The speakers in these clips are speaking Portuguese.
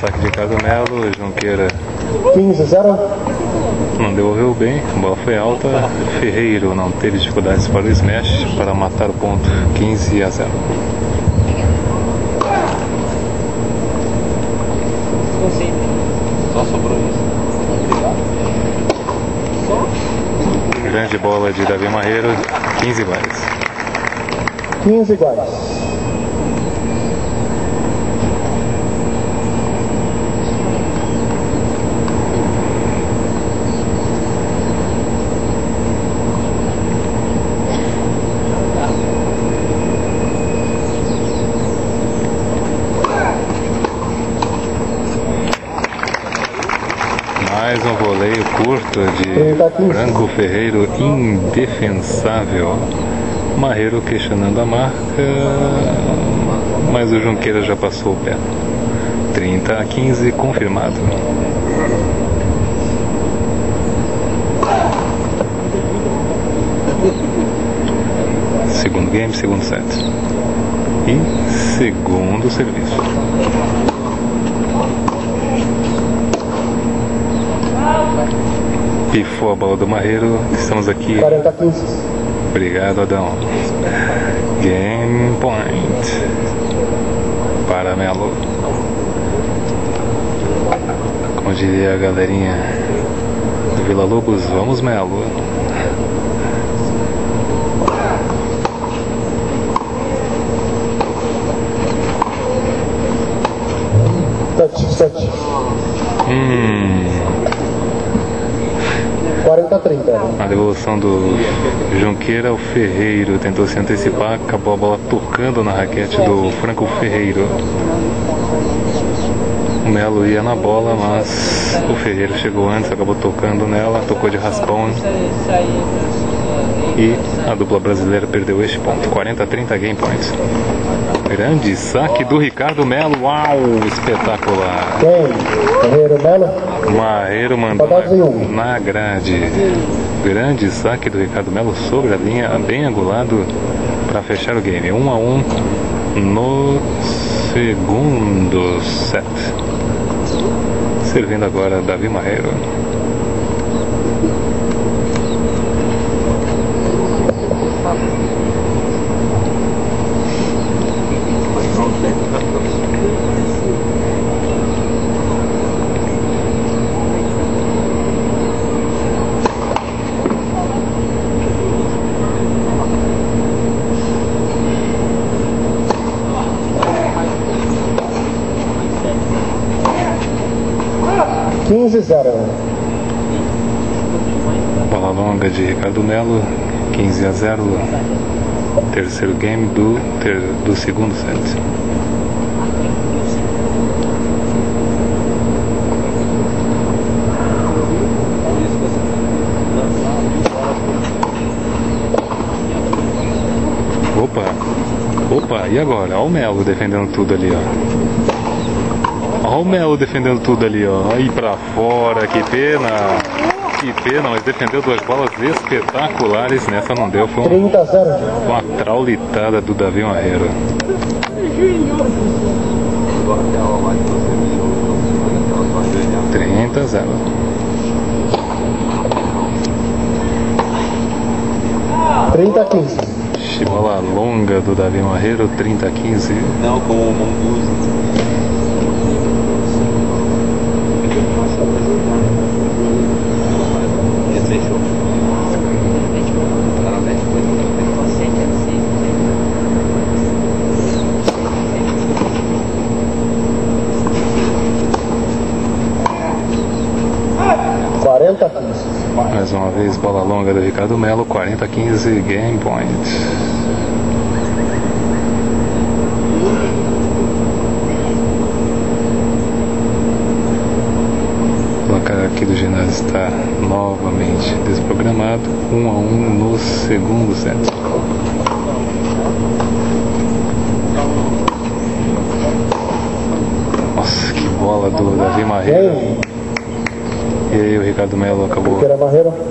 saque de Ricardo Melo. Junqueira 15-0. não devolveu bem, a bola foi alta. Ferreiro não teve dificuldades para o smash para matar o ponto. 15-0. Só sobrou isso. Grande bola de Davi Marreiro, 15 iguais. 15 iguais. Mais um voleio curto de Franco Ferreiro, indefensável. Marreiro questionando a marca, mas o Junqueira já passou o pé. 30-15, confirmado. Segundo game, segundo set. E segundo serviço. Pifou a bola do Marreiro. Estamos aqui. 40-15. Obrigado, Adão. Game point para Melo. Como diria a galerinha do Vila Lobos, vamos Melo. Sete. 40-30. A devolução do Junqueira, o Ferreiro tentou se antecipar, acabou a bola tocando na raquete do Franco Ferreiro. O Melo ia na bola, mas o Ferreiro chegou antes, acabou tocando nela, tocou de raspão. E a dupla brasileira perdeu este ponto. 40-30 game points. Grande saque do Ricardo Melo. Uau, espetacular. Quem? Ferreiro Melo? Marreiro mandou na grade. Grande saque do Ricardo Melo sobre a linha, bem angulado para fechar o game. 1-1 no segundo set. Servindo agora Davi Marreiro. Bola longa de Ricardo Melo, 15-0, terceiro game do segundo set. Opa, e agora? Olha o Melo defendendo tudo ali, ó. Olha o Melo defendendo tudo ali, ó. Aí pra fora, que pena. Que pena, mas defendeu duas bolas espetaculares. Nessa não deu, foi 30-0. Uma traulitada do Davi Marreiro. 30-0. Bola longa do Davi Marreiro, 30-15. Não, com o Mongoose. Fechou. Mais uma vez, bola longa do Ricardo Melo, 40-15, game point. O placar aqui do ginásio está novamente desprogramado, 1-1 no segundo set. Nossa, que bola do Davi Marreiro. E aí o Ricardo Melo acabou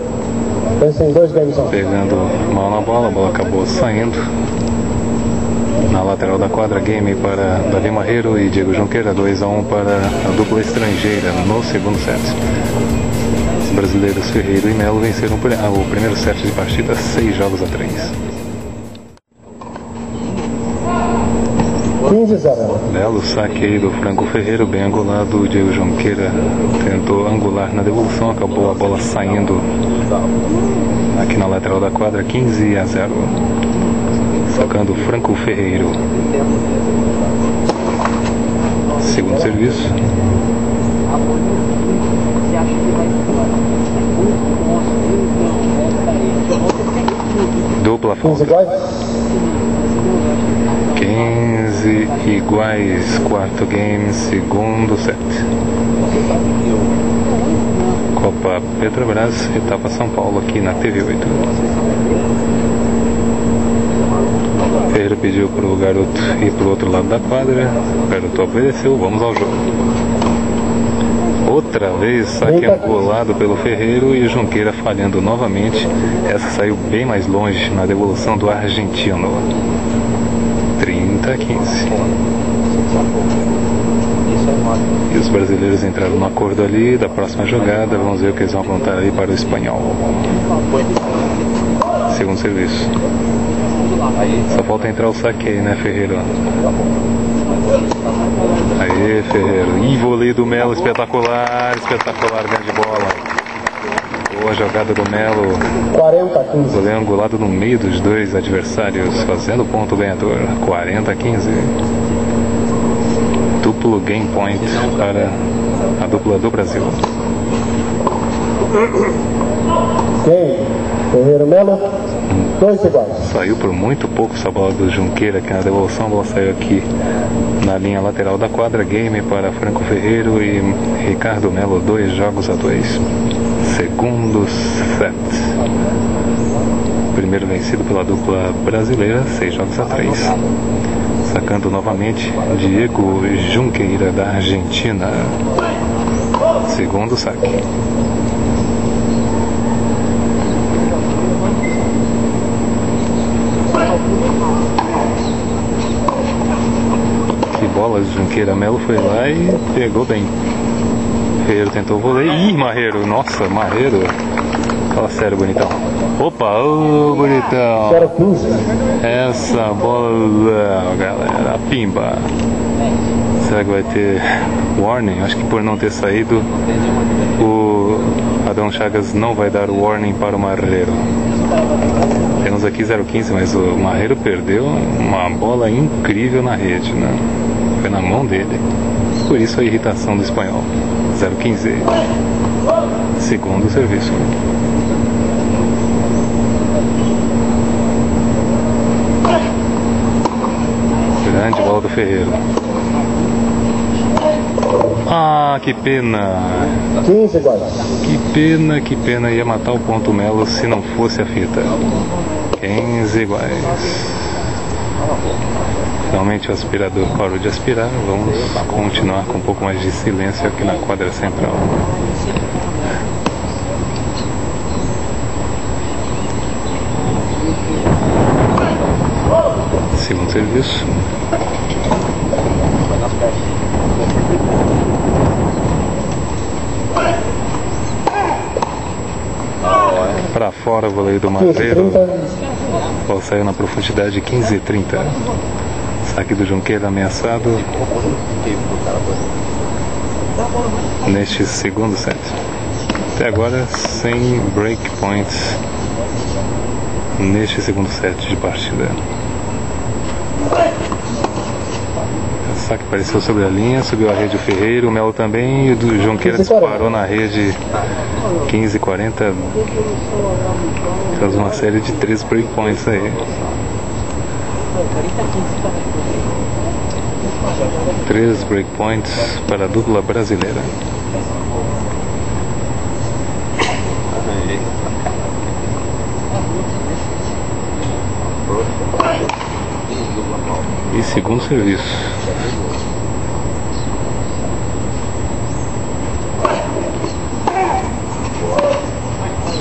Pensa em 2 games. pegando mal na bola, a bola acabou saindo. Na lateral da quadra, game para Davi Marreiro e Diego Junqueira, 2-1 para a dupla estrangeira no segundo set. Os brasileiros Ferreiro e Melo venceram o primeiro set de partida 6-3. 15-0. Belo saque aí do Franco Ferreiro, bem angulado. O Diego Junqueira tentou angular na devolução, acabou a bola saindo aqui na lateral da quadra, 15-0. Sacando o Franco Ferreiro. Segundo serviço. Dupla falta. 15 iguais, quarto game, segundo set. Copa Petrobras, etapa São Paulo, aqui na TV8. Ferreira pediu para o garoto ir para o outro lado da quadra. O garoto obedeceu, vamos ao jogo. Outra vez saque angulado pelo Ferreiro e Junqueira falhando novamente. Essa saiu bem mais longe na devolução do argentino. 30-15. E os brasileiros entraram no acordo ali da próxima jogada. Vamos ver o que eles vão aprontar ali para o espanhol. Segundo serviço. Só falta entrar o saque aí, né, Ferreiro? Aê, Ferreiro. E voleio do Melo, espetacular, espetacular, grande bola. Boa jogada do Melo. 40-15. Voleio angulado no meio dos dois adversários, fazendo ponto ganhador. 40-15. Duplo game point para a dupla do Brasil. Game. Ferreiro Melo. 2 iguais. Saiu por muito pouco essa bola do Junqueira aqui na devolução. A bola saiu aqui na linha lateral da quadra. Game para Franco Ferreiro e Ricardo Melo, 2-2. Segundo set. Primeiro vencido pela dupla brasileira, 6-3. Sacando novamente Diego Junqueira, da Argentina. Segundo saque. Que bola, Junqueira. Melo foi lá e pegou bem. Ferreiro tentou voleio. Ih, Marreiro. Nossa, Marreiro. Fala sério, bonitão. Opa, ô, bonitão. 0-15. Essa bola, galera. Pimba. Será que vai ter warning? Acho que por não ter saído, o Adão Chagas não vai dar warning para o Marreiro. Temos aqui 0-15, mas o Marreiro perdeu uma bola incrível na rede, né? Foi na mão dele. Por isso a irritação do espanhol. 0-15. Segundo serviço. Grande bola do Ferreiro. Ah, que pena. 15 iguais. Que pena, ia matar o ponto Melo se não fosse a fita. 15 iguais. Finalmente o aspirador parou de aspirar. Vamos continuar com um pouco mais de silêncio aqui na quadra central. Segundo serviço. Para fora o voleio do Marreiro. A bola saiu na profundidade 15-30. Saque do Junqueira ameaçado neste segundo set. Até agora sem break points neste segundo set de partida. O saque apareceu sobre a linha, subiu a rede o Ferreiro, o Melo também, e o Junqueira disparou na rede. 15-40. Faz uma série de 3 break points aí. 3 break points para a dupla brasileira. E segundo serviço.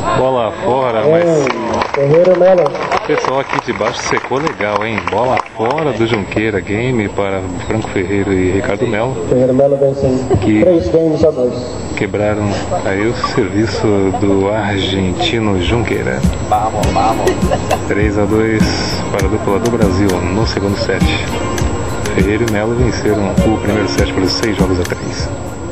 Bola fora, mas Ferreira Melo. o pessoal aqui de baixo secou legal, hein? Bola fora do Junqueira. Game para Franco Ferreira e Ricardo Melo. Ferreira Melo vencem Que 3 games a 2. quebraram aí o serviço do argentino Junqueira. Vamos, vamos. 3-2 para a dupla do Brasil no segundo set. Ferreira e Melo venceram o primeiro set por 6 jogos a 3.